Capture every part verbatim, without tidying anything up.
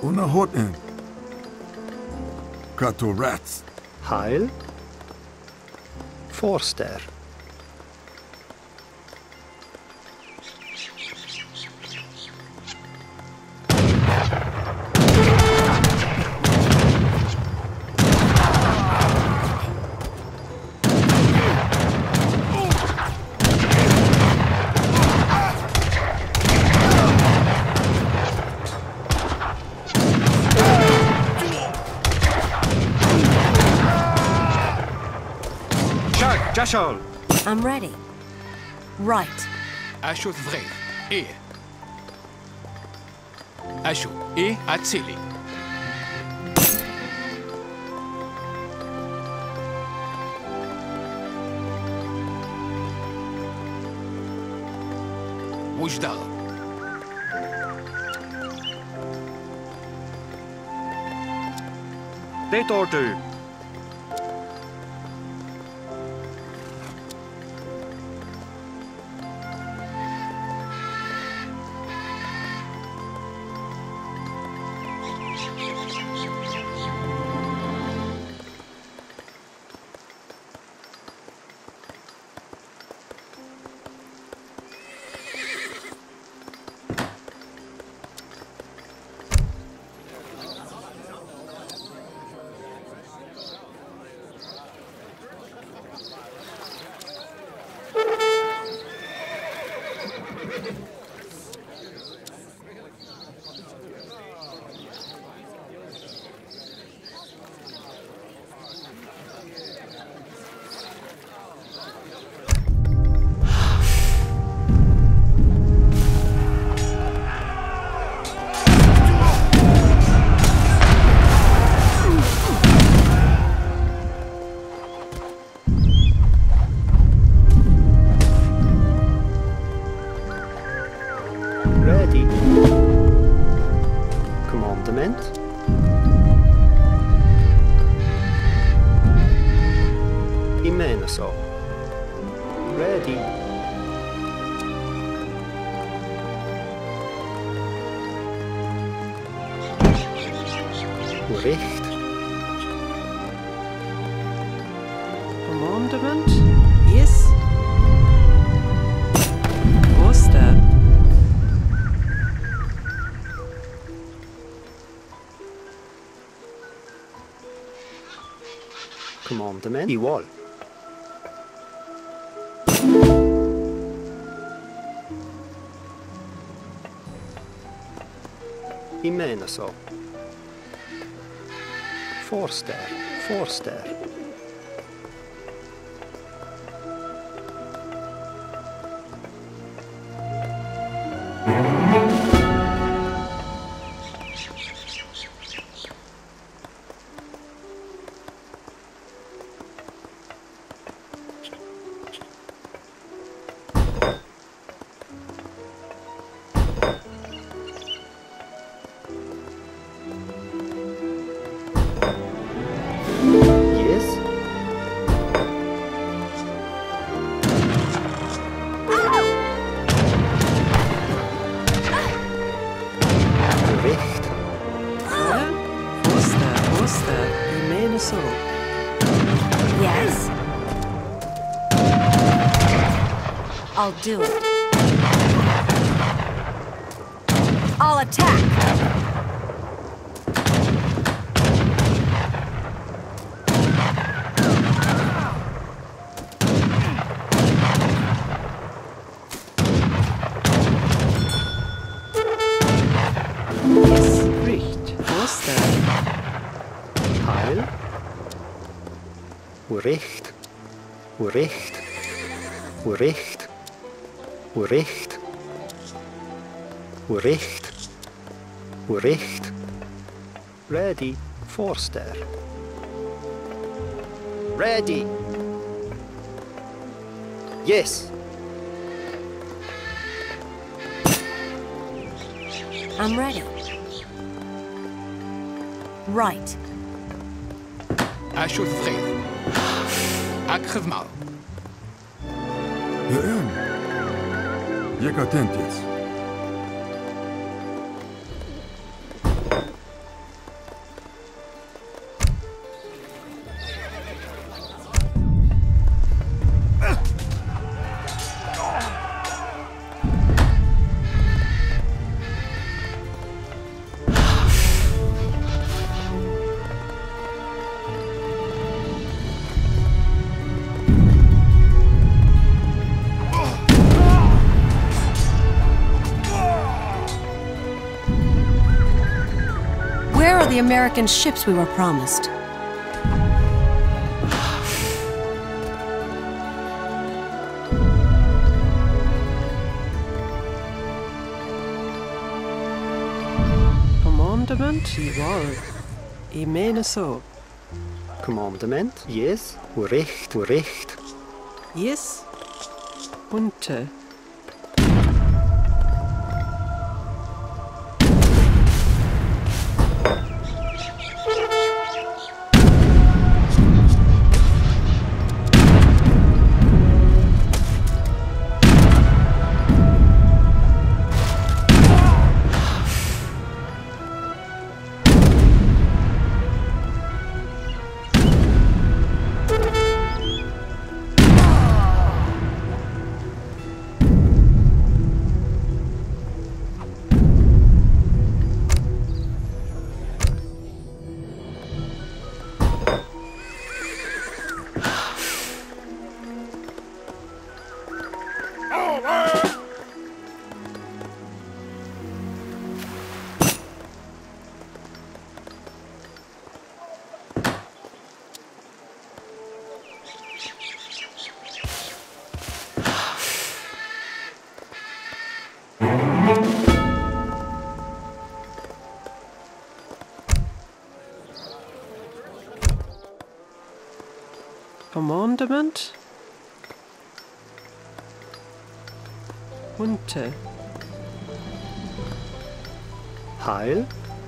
Unahotin. Katorats. Heil. Forster. Jashol! I'm ready. Right. Ashut vrei. E. Ashu. E. Atzili. Wujdal. Date order. Ready. Commandement. Imenaso. Ready. Recht. Commandment? Yes. Oster. Commandement. Igual. Imenaso. Forster. Forster. Yes. I'll do it. I'll attack. Yes, recht. Oster. Heil. Recht. Recht. Recht. Recht. Recht. Recht. Ready. Forster. Ready. Yes. I'm ready. Right. Ashut vrei. Akrevmal. Le'en. Jek attentiets. the American ships we were promised? Commandement jawohl. Ich meine so. Commandement, yes. Recht, recht. Yes. Unte. Commandement. Unte. Heil.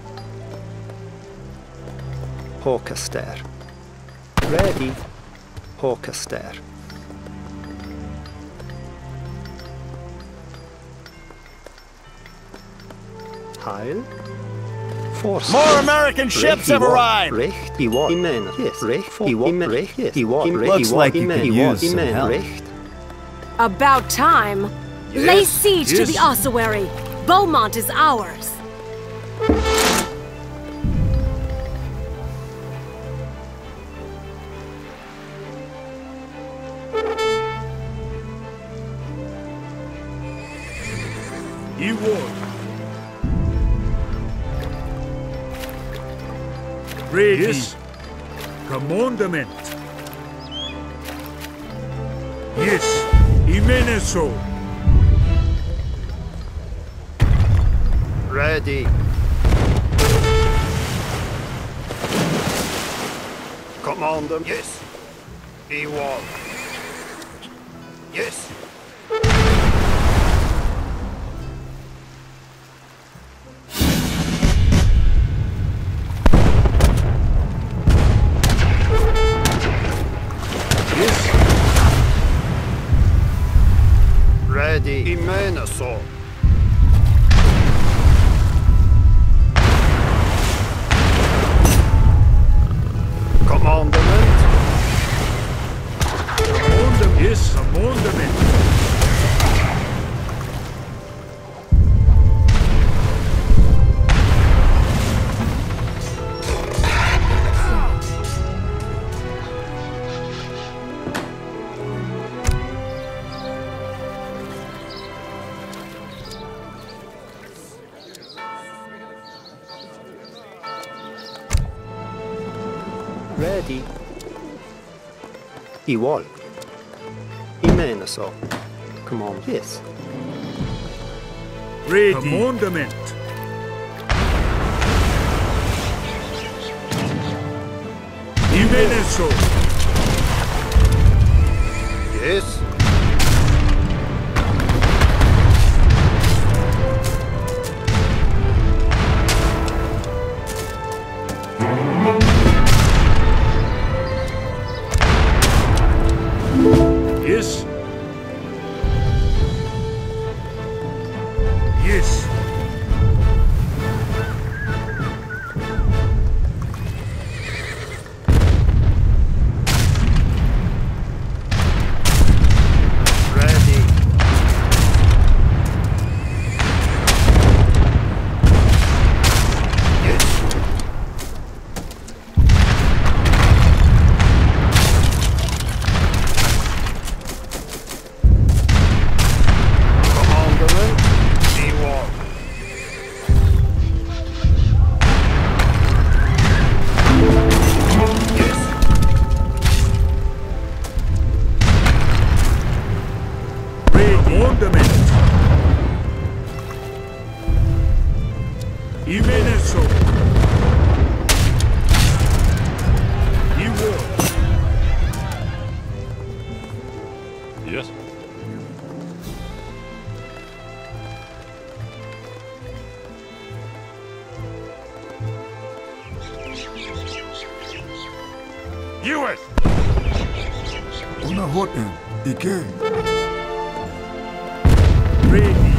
Hawkester. Ready. Hawkester. Heil. Force. More American ships have arrived! Recht, he was. Imen. Yes. Recht, he was. Recht, yes. He was. Looks like you could use some help. Recht. About time. Yes, Lay siege to yes. the ossuary. Beaumont is ours. He won. Ready. Yes. Commandment. Yes. Imeneso. Ready. Command them. Yes. He was. Yes. Ready. Imeneso. Commandment. Commandment. Yes. Commandment. Ready. Igual. Imeneso. Come on. Yes. Ready. Commandment. Imeneso. Yes. Yes. Yes. Hewitt! Una hoten, Ike. Ready.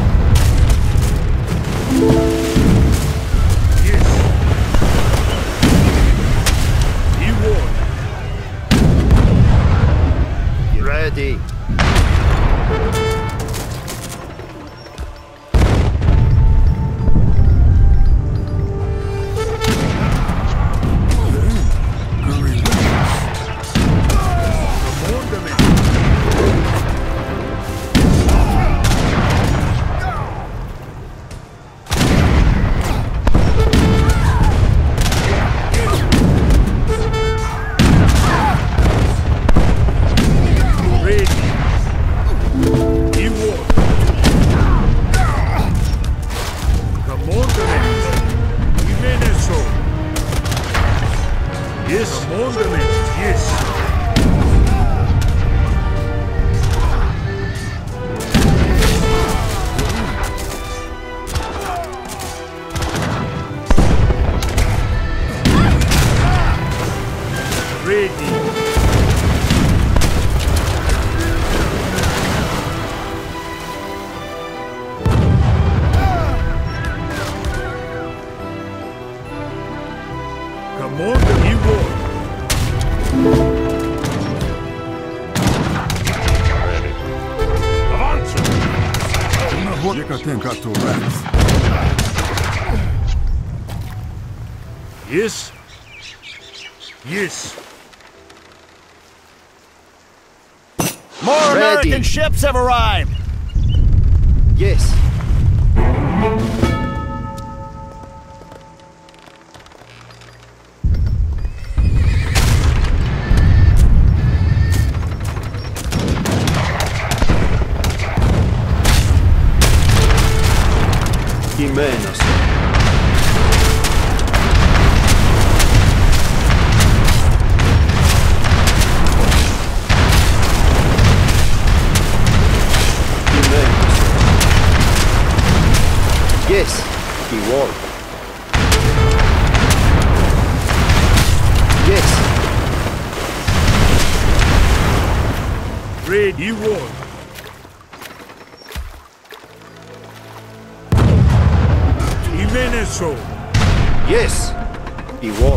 Yes. He won. Ready. Yes. Yes. More Ready. American ships have arrived. Yes. Jimenez. Yes, he won. Yes. Red, he won. Jimenez. Yes, he won.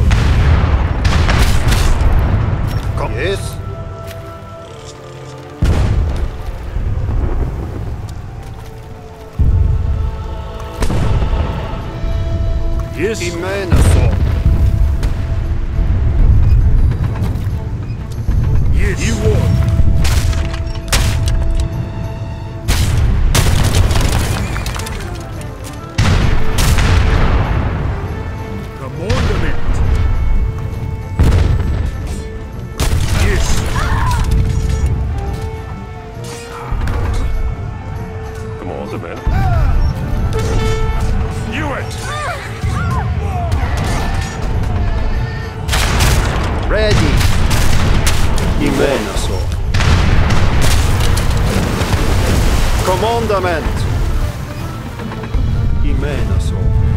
Come. Yes. Yes. Jimenez. Yes. He won. Commandment. Yes. Commandment. Hewitt. Ready. Jimenez. Commandment. Jimenez.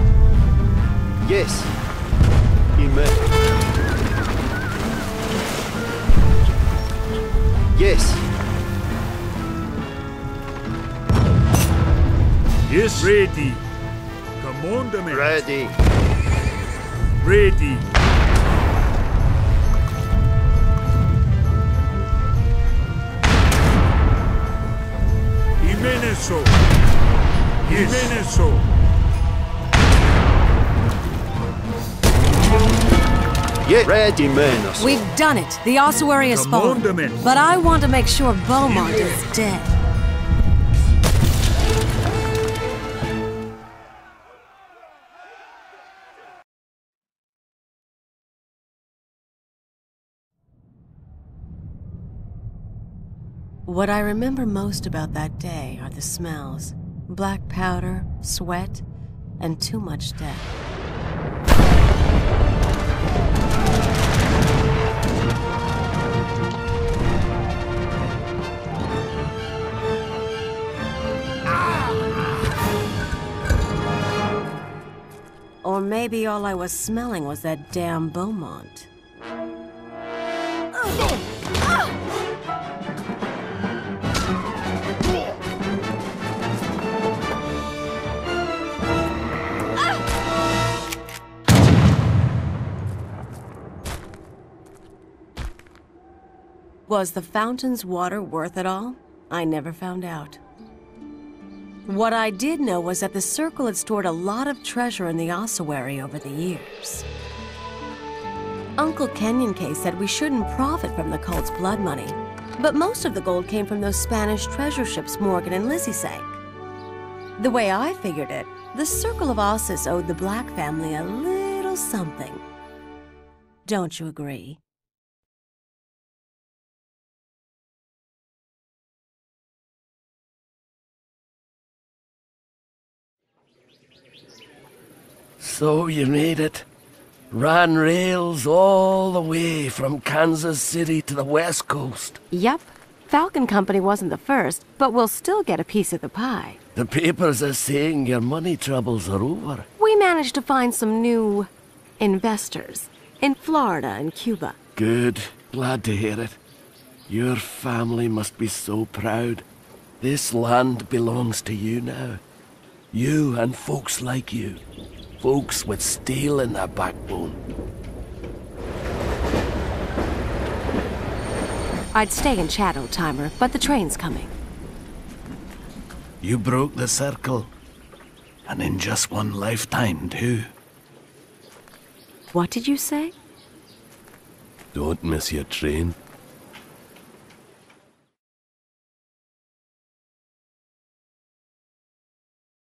Yes. Jimenez. Yes. Yes. Ready. Commandment. Ready. Ready. Jimenez. Yes. Jimenez. Yeah, ready, Jimenez. We've done it. The ossuary is fallen. Commandment. But I want to make sure Beaumont is dead. What I remember most about that day are the smells. Black powder, sweat, and too much death. Or maybe all I was smelling was that damn Beaumont. Was the fountain's water worth it all? I never found out. What I did know was that the Circle had stored a lot of treasure in the ossuary over the years. Uncle Kenyon K said we shouldn't profit from the cult's blood money, but most of the gold came from those Spanish treasure ships Morgan and Lizzie sank. The way I figured it, the Circle of Ossus owed the Black family a little something. Don't you agree? So you made it. Ran rails all the way from Kansas City to the West Coast. Yep. Falcon Company wasn't the first, but we'll still get a piece of the pie. The papers are saying your money troubles are over. We managed to find some new investors in Florida and Cuba. Good. Glad to hear it. Your family must be so proud. This land belongs to you now. You and folks like you. Folks with steel in their backbone. I'd stay and chat, old timer, but the train's coming. You broke the circle. And in just one lifetime, too. What did you say? Don't miss your train.